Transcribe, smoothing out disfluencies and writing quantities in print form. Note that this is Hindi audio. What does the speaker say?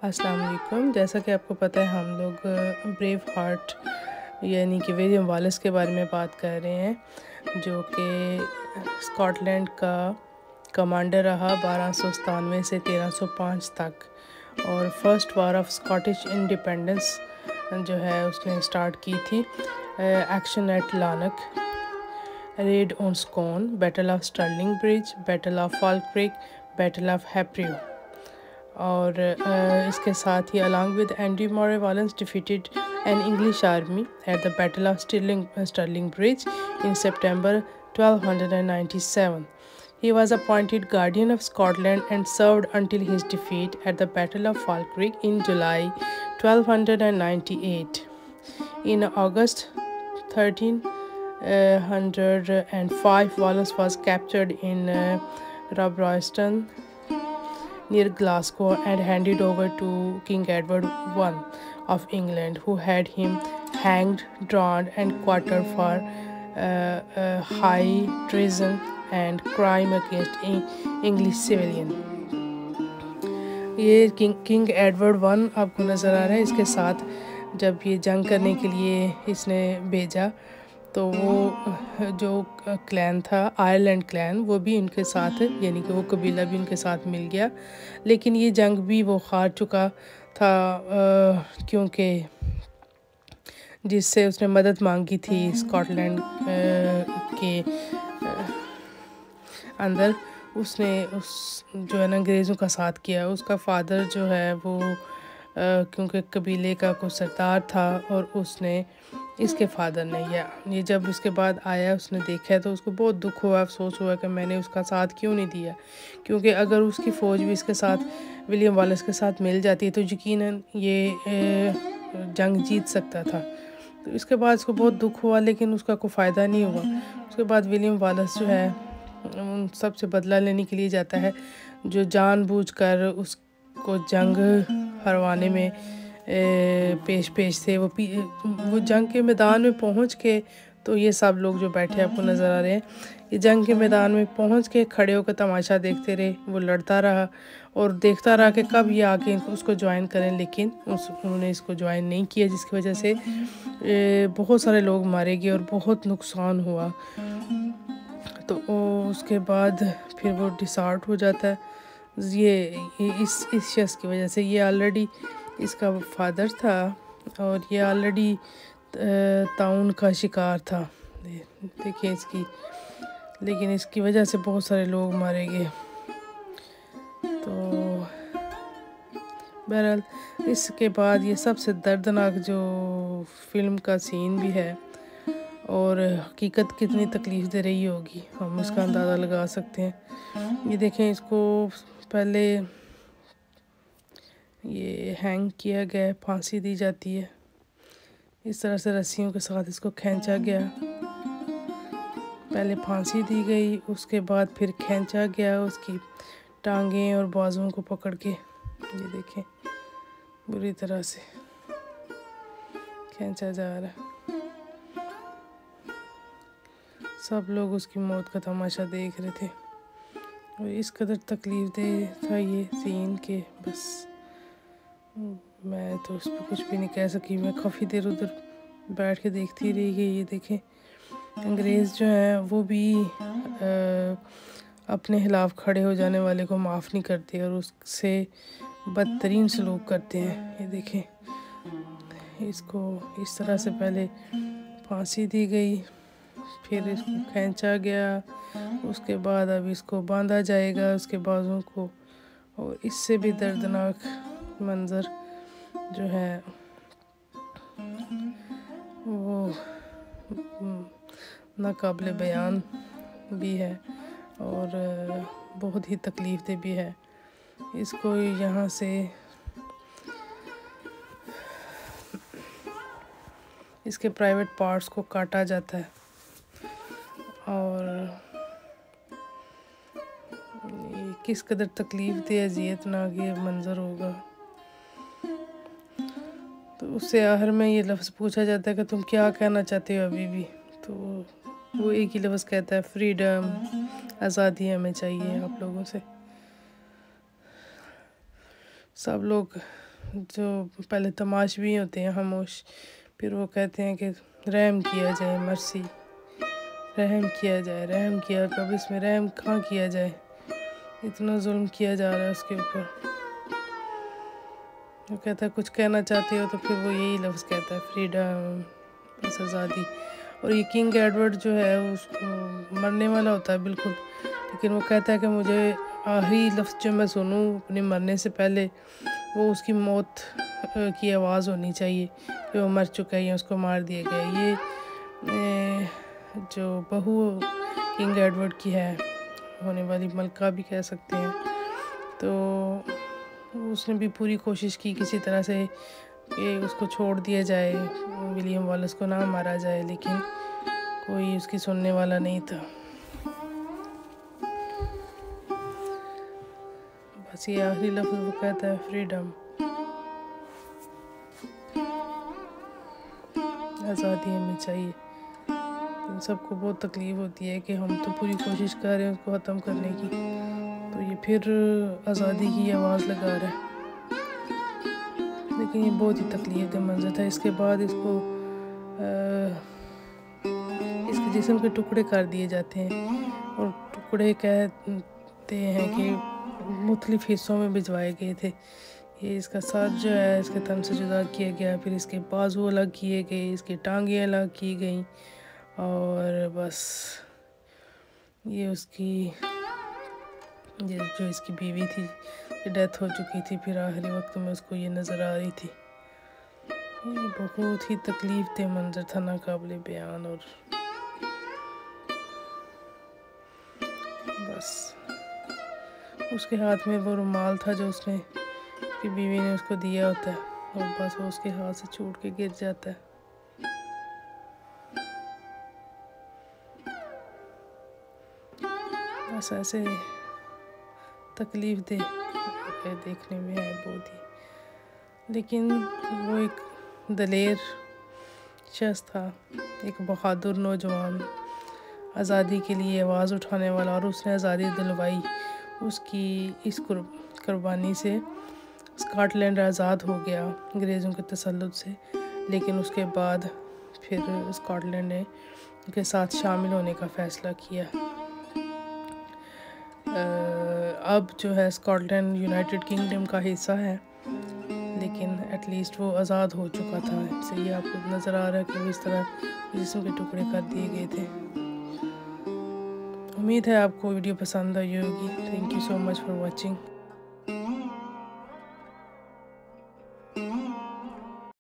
अस्सलाम वालेकुम। जैसा कि आपको पता है हम लोग ब्रेव हार्ट यानी कि विलियम वालिस के बारे में बात कर रहे हैं, जो कि स्कॉटलैंड का कमांडर रहा 1297 से 1305 तक। और first war of Scottish independence जो है उसने स्टार्ट की थी। Action at Lanark, raid on Scone, battle of Stirling bridge, battle of Falkirk, battle of Happrew. और इसके साथ ही along with Andrew Moray Wallace defeated an English army at the battle of Stirling bridge in September 1297. He was appointed guardian of Scotland and served until his defeat at the Battle of Falkirk in July 1298. In August 1305, Wallace was captured in Royston near Glasgow and handed over to King Edward I of England, who had him hanged, drawn and quartered for high treason and crime against English civilian. ये किंग एडवर्ड वन आपको नज़र आ रहा है। इसके साथ जब ये जंग करने के लिए इसने भेजा तो वो जो क्लैन था, आयरलैंड क्लैन, वो भी उनके साथ, यानी कि वो कबीला भी उनके साथ मिल गया। लेकिन ये जंग भी वो हार चुका था, क्योंकि जिससे उसने मदद मांगी थी स्कॉटलैंड के अंदर, उसने उस जो है ना अंग्रेज़ों का साथ किया। उसका फादर जो है वो क्योंकि कबीले का कोई सरदार था और उसने इसके फादर ने ये जब उसके बाद आया, उसने देखा तो उसको बहुत दुख हुआ, अफसोस हुआ कि मैंने उसका साथ क्यों नहीं दिया, क्योंकि अगर उसकी फ़ौज भी इसके साथ विलियम वालिस के साथ मिल जाती तो यकीनन ये जंग जीत सकता था। तो इसके बाद उसको बहुत दुख हुआ, लेकिन उसका कोई फ़ायदा नहीं हुआ। उसके बाद विलियम वालिस जो है उन सब से बदला लेने के लिए जाता है, जो जानबूझकर उसको जंग हरवाने में पेश थे। वो जंग के मैदान में पहुंच के, तो ये सब लोग जो बैठे आपको नज़र आ रहे हैं, ये जंग के मैदान में पहुंच के खड़े होकर तमाशा देखते रहे। वो लड़ता रहा और देखता रहा कि कब ये आके उसको ज्वाइन करें, लेकिन उन्होंने इसको ज्वाइन नहीं किया, जिसकी वजह से बहुत सारे लोग मारे गए और बहुत नुकसान हुआ। तो उसके बाद फिर वो डिसहार्ट हो जाता है ये इस शख्स की वजह से। ये ऑलरेडी इसका फादर था और ये ऑलरेडी ताउन का शिकार था, देखिए इसकी, लेकिन इसकी वजह से बहुत सारे लोग मारे गए। तो बहरहाल इसके बाद ये सबसे दर्दनाक जो फिल्म का सीन भी है, और हकीकत कितनी तकलीफ़ दे रही होगी हम इसका अंदाज़ा लगा सकते हैं। ये देखें, इसको पहले ये हैंग किया गया, फांसी दी जाती है, इस तरह से रस्सियों के साथ इसको खींचा गया। पहले फांसी दी गई, उसके बाद फिर खींचा गया, उसकी टांगें और बाजुओं को पकड़ के, ये देखें बुरी तरह से खींचा जा रहा है। सब लोग उसकी मौत का तमाशा देख रहे थे और इस कदर तकलीफ़ दे था ये सीन के बस मैं तो उस पर कुछ भी नहीं कह सकी। मैं काफ़ी देर उधर बैठ के देखती रही गई। ये देखें, अंग्रेज़ जो हैं वो भी अपने खिलाफ़ खड़े हो जाने वाले को माफ़ नहीं करते और उससे बदतरीन सलूक करते हैं। ये देखें, इसको इस तरह से पहले फांसी दी गई, फिर इसको खींचा गया, उसके बाद अब इसको बांधा जाएगा उसके बाजुओं को, और इससे भी दर्दनाक मंज़र जो है वो नाकाबिले बयान भी है और बहुत ही तकलीफ़ दे भी है। इसको यहाँ से इसके प्राइवेट पार्ट्स को काटा जाता है और ये किस कदर तकलीफ़ दे अज़ियतनाक ये मंज़र होगा। तो उससे आखिर में ये लफ्ज़ पूछा जाता है कि तुम क्या कहना चाहते हो अभी भी, तो वो एक ही लफ्ज़ कहता है, फ्रीडम, आज़ादी हमें चाहिए आप लोगों से। सब लोग जो पहले तमाशबीन होते हैं खामोश, फिर वो कहते हैं कि रहम किया जाए, मर्सी, रहम किया जाए, रहम किया, कब इसमें रहम कहाँ किया जाए, इतना जुल्म किया जा रहा है उसके ऊपर। वो कहता है कुछ कहना चाहते हो तो फिर वो यही लफ्ज़ कहता है, फ्रीडम, बस आज़ादी। और ये किंग एडवर्ड जो है उसको मरने वाला होता है बिल्कुल, लेकिन वो कहता है कि मुझे आखिरी लफ्ज़ जो मैं सुनूं अपने मरने से पहले वो उसकी मौत की आवाज़ होनी चाहिए कि वो मर चुका है या उसको मार दिया गया। ये जो बहू किंग एडवर्ड की है, होने वाली मलका भी कह सकते हैं, तो उसने भी पूरी कोशिश की किसी तरह से कि उसको छोड़ दिया जाए, विलियम वॉलेस को ना मारा जाए, लेकिन कोई उसकी सुनने वाला नहीं था। बस ये आखिरी लफ्ज़ वो कहता है, फ्रीडम, आज़ादी हमें चाहिए। इन सबको बहुत तकलीफ़ होती है कि हम तो पूरी कोशिश कर रहे हैं उसको ख़त्म करने की, तो ये फिर आज़ादी की आवाज़ लगा रहा है। लेकिन ये बहुत ही तकलीफ़ का मंजर था। इसके बाद इसको इसके जिस्म के टुकड़े कर दिए जाते हैं, और टुकड़े कहते हैं कि मुख्तलिफ़ हिस्सों में भिजवाए गए थे। ये इसका सर जो है इसके तन से जुदा किया गया, फिर इसके बाजू अलग किए गए, इसकी टांगें अलग की गई, और बस ये उसकी ये जो इसकी बीवी थी ये डेथ हो चुकी थी, फिर आखिरी वक्त में उसको ये नज़र आ रही थी। ये बहुत ही तकलीफ़ दे मंजर था, नाकाबिले बयान। और बस उसके हाथ में वो रुमाल था जो उसने उसकी बीवी ने उसको दिया होता है, और बस वो उसके हाथ से छूट के गिर जाता है। बस ऐसे तकलीफ़ दे देखने में है बहुत ही, लेकिन वो एक दलेर शख्स था, एक बहादुर नौजवान, आज़ादी के लिए आवाज़ उठाने वाला, और उसने आज़ादी दिलवाई। उसकी इस कुर्बानी से स्कॉटलैंड आज़ाद हो गया अंग्रेज़ों के तसल्लुत से, लेकिन उसके बाद फिर स्कॉटलैंड ने उनके साथ शामिल होने का फ़ैसला किया। अब जो है स्कॉटलैंड यूनाइटेड किंगडम का हिस्सा है, लेकिन एटलीस्ट वो आज़ाद हो चुका था। इससे ये आपको नज़र आ रहा है कि वो इस तरह जिस्म के टुकड़े कर दिए गए थे। उम्मीद है आपको वीडियो पसंद आई होगी। Thank you so much for watching.